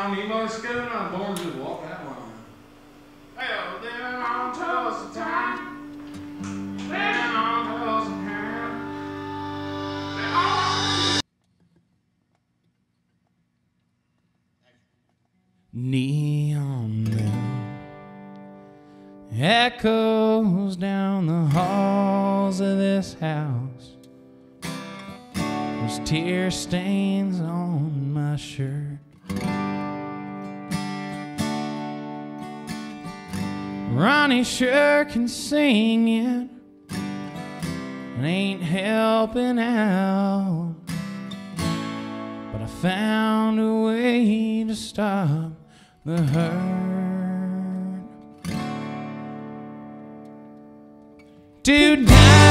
on Emo School, and I was born to walk that line. Well, then on tells the time. Then on tells the time. Neon moon echoes down the halls of this house. There's tear stains on my shirt. Ronnie sure can sing it, and ain't helping out. But I found a way to stop the hurt. Tonight